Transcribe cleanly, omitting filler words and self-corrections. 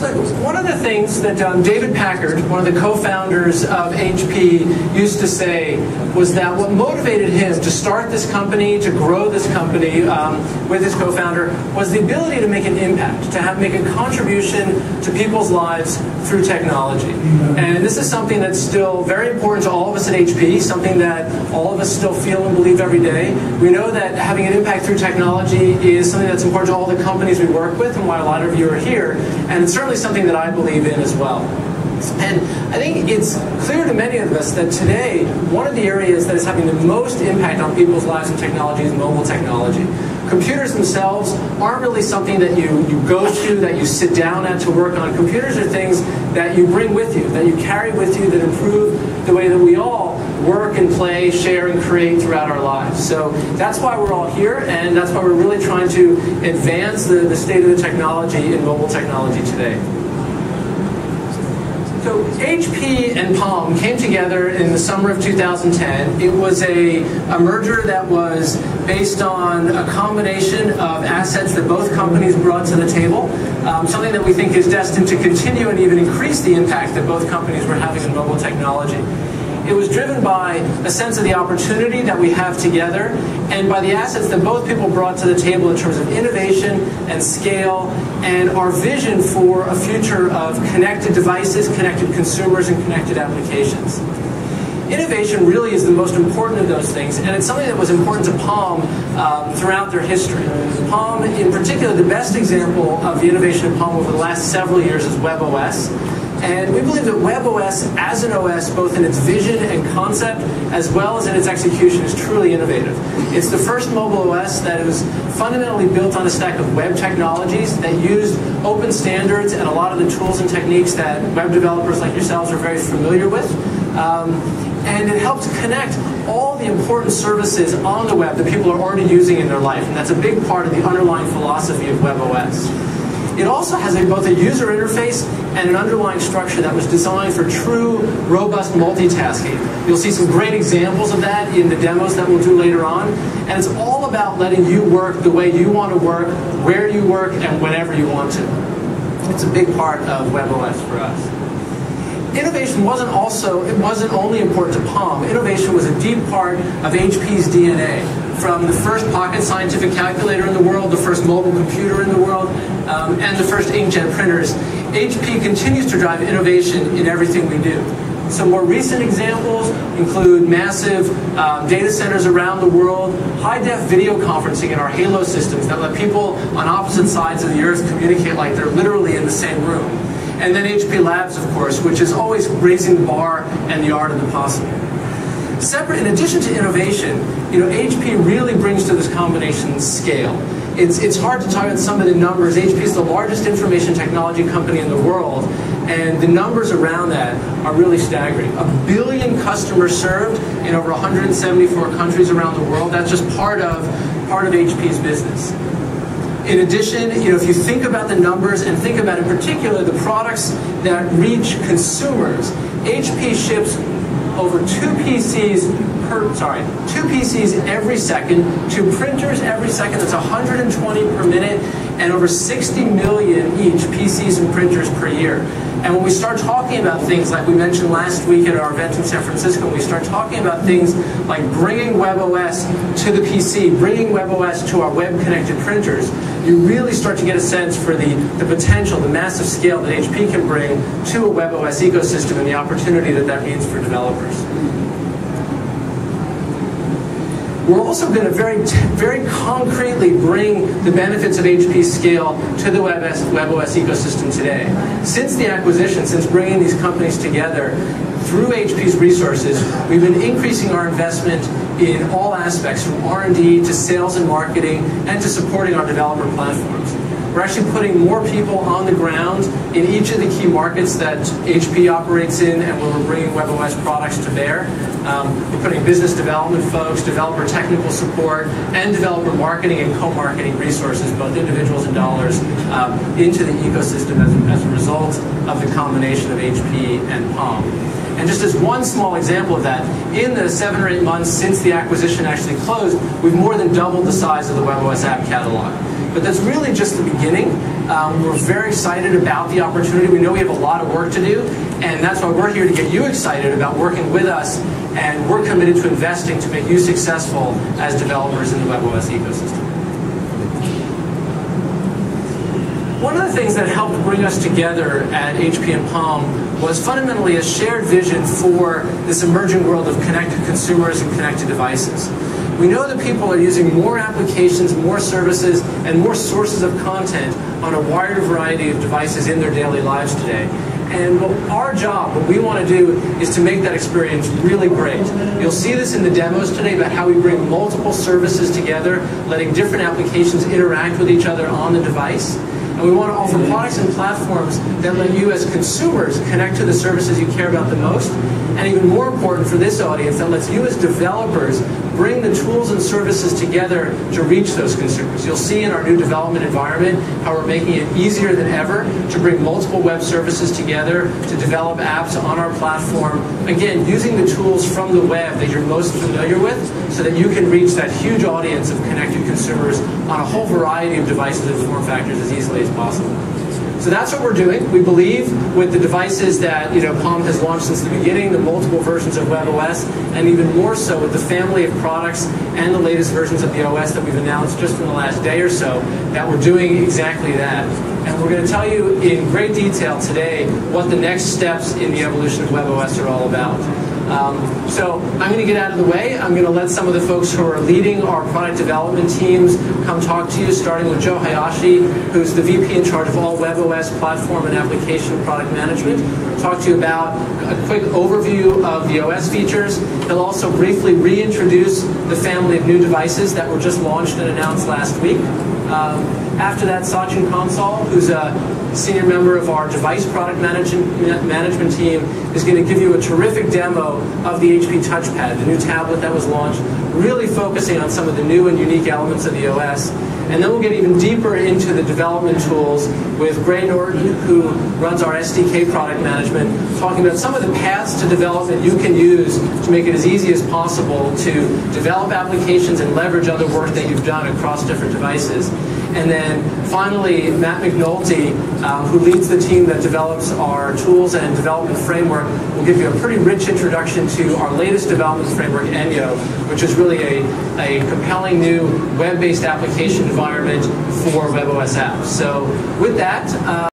One of the things that David Packard, one of the co-founders of HP, used to say was that what motivated him to start this company, to grow this company with his co-founder, was the ability to make an impact, to make a contribution to people's lives through technology. And this is something that's still very important to all of us at HP, something that all of us still feel and believe every day. We know that having an impact through technology is something that's important to all the companies we work with, and why a lot of you are here, and it's certainly something that I believe in as well. And I think it's clear to many of us that today, one of the areas that is having the most impact on people's lives in technology is mobile technology. Computers themselves aren't really something that you go to, that you sit down at to work on. Computers are things that you bring with you, that you carry with you, that improve the way that we all work and play, share, and create throughout our lives. So that's why we're all here, and that's why we're really trying to advance the state of the technology in mobile technology today. So HP and Palm came together in the summer of 2010. It was a merger that was based on a combination of assets that both companies brought to the table, something that we think is destined to continue and even increase the impact that both companies were having in mobile technology. It was driven by a sense of the opportunity that we have together, and by the assets that both people brought to the table in terms of innovation and scale, and our vision for a future of connected devices, connected consumers, and connected applications. Innovation really is the most important of those things, and it's something that was important to Palm throughout their history. Palm, in particular, the best example of the innovation of Palm over the last several years is WebOS. And we believe that WebOS as an OS, both in its vision and concept, as well as in its execution, is truly innovative. It's the first mobile OS that was fundamentally built on a stack of web technologies that used open standards and a lot of the tools and techniques that web developers like yourselves are very familiar with. And it helps connect all the important services on the web that people are already using in their life. And that's a big part of the underlying philosophy of WebOS. It also has both a user interface and an underlying structure that was designed for true, robust multitasking. You'll see some great examples of that in the demos that we'll do later on. And it's all about letting you work the way you want to work, where you work, and whenever you want to. It's a big part of WebOS for us. Innovation wasn't only important to Palm. Innovation was a deep part of HP's DNA. From the first pocket scientific calculator in the world, the first mobile computer in the world, and the first inkjet printers, HP continues to drive innovation in everything we do. Some more recent examples include massive data centers around the world, high-def video conferencing in our Halo systems that let people on opposite sides of the earth communicate like they're literally in the same room. And then HP Labs, of course, which is always raising the bar and the art of the possible. Separate, in addition to innovation, HP really brings to this combination scale. It's hard to talk about some of the numbers. HP is the largest information technology company in the world, and the numbers around that are really staggering. 1 billion customers served in over 174 countries around the world. That's just part of HP's business. In addition, if you think about the numbers and think about in particular the products that reach consumers, HP ships over 2 PCs every second, 2 printers every second. That's 120 per minute, and over 60 million each PCs and printers per year. And when we start talking about things like we mentioned last week at our event in San Francisco, we start talking about things like bringing WebOS to the PC, bringing WebOS to our web-connected printers, you really start to get a sense for the potential, the massive scale that HP can bring to a WebOS ecosystem and the opportunity that means for developers. We're also going to very concretely bring the benefits of HP's scale to the WebOS ecosystem today. Since the acquisition, since bringing these companies together, through HP's resources, we've been increasing our investment in all aspects, from R&D to sales and marketing, and to supporting our developer platforms. We're actually putting more people on the ground in each of the key markets that HP operates in and where we're bringing WebOS products to bear. We're putting business development folks, developer technical support, and developer marketing and co-marketing resources, both individuals and dollars, into the ecosystem as a result of the combination of HP and Palm. And just as one small example of that, in the 7 or 8 months since the acquisition actually closed, we've more than doubled the size of the WebOS app catalog. But that's really just the beginning. We're very excited about the opportunity. We know we have a lot of work to do, and that's why we're here to get you excited about working with us, and we're committed to investing to make you successful as developers in the WebOS ecosystem. One of the things that helped bring us together at HP and Palm was fundamentally a shared vision for this emerging world of connected consumers and connected devices. We know that people are using more applications, more services, and more sources of content on a wider variety of devices in their daily lives today. And our job, what we want to do, is to make that experience really great. You'll see this in the demos today about how we bring multiple services together, letting different applications interact with each other on the device. And we want to offer products and platforms that let you as consumers connect to the services you care about the most. And even more important for this audience, that lets you as developers bring the tools and services together to reach those consumers. You'll see in our new development environment how we're making it easier than ever to bring multiple web services together, to develop apps on our platform. Again, using the tools from the web that you're most familiar with so that you can reach that huge audience of connected consumers on a whole variety of devices and form factors as easily as possible. So that's what we're doing. We believe with the devices that Palm has launched since the beginning, the multiple versions of WebOS, and even more so with the family of products and the latest versions of the OS that we've announced just in the last day or so, that we're doing exactly that. And we're going to tell you in great detail today what the next steps in the evolution of WebOS are all about. So I'm going to get out of the way. I'm going to let some of the folks who are leading our product development teams come talk to you, starting with Joe Hayashi, who's the VP in charge of all WebOS platform and application product management. Talk to you about a quick overview of the OS features. He'll also briefly reintroduce the family of new devices that were just launched and announced last week. After that, Sachin Kansal, who's a senior member of our device product management team, is going to give you a terrific demo of the HP TouchPad, the new tablet that was launched, really focusing on some of the new and unique elements of the OS. And then we'll get even deeper into the development tools with Gray Norton, who runs our SDK product management, talking about some of the paths to development you can use to make it as easy as possible to develop applications and leverage other work that you've done across different devices. And then finally, Matt McNulty, who leads the team that develops our tools and development framework, will give you a pretty rich introduction to our latest development framework, Enyo, which is really a compelling new web-based application environment for WebOS apps. So with that,